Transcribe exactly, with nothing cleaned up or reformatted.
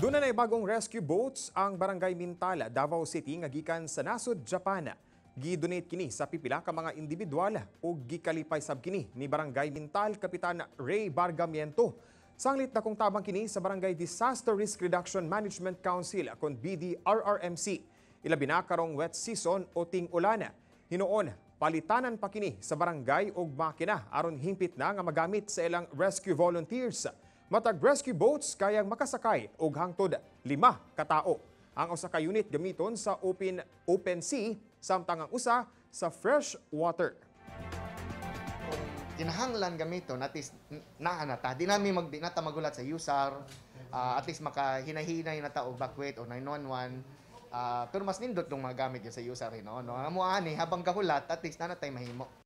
Doon na bagong rescue boats ang Barangay Mintal, Davao City nga gikan sa nasod Japan. Gidonate kini sa pipila ka mga individual o gikalipay sab kini ni Barangay Mintal Kapitan Ray Bargamiento. Sanglit na kung tabang kini sa Barangay Disaster Risk Reduction Management Council kon B D R R M C. Ilabi na karong wet season o ting-ulan. Hinuon, palitanan pa kini sa barangay og makina aron himpit na nga magamit sa ilang rescue volunteers. Matag rescue boats kayang makasakay og hangtod lima ka tawo. Ang usa ka unit gamiton sa open open sea samtang ang usa sa fresh water. Kinahanglan gamiton at least naa na ta. Di namin mag di na ta magulat sa U S A R. Uh, at least makahinahinay na ta og evacuate o nine one one. Uh, pero mas nindot dong magamit yun sa U S A R no. No, amo ani habang kahulat at least na natay mahimo.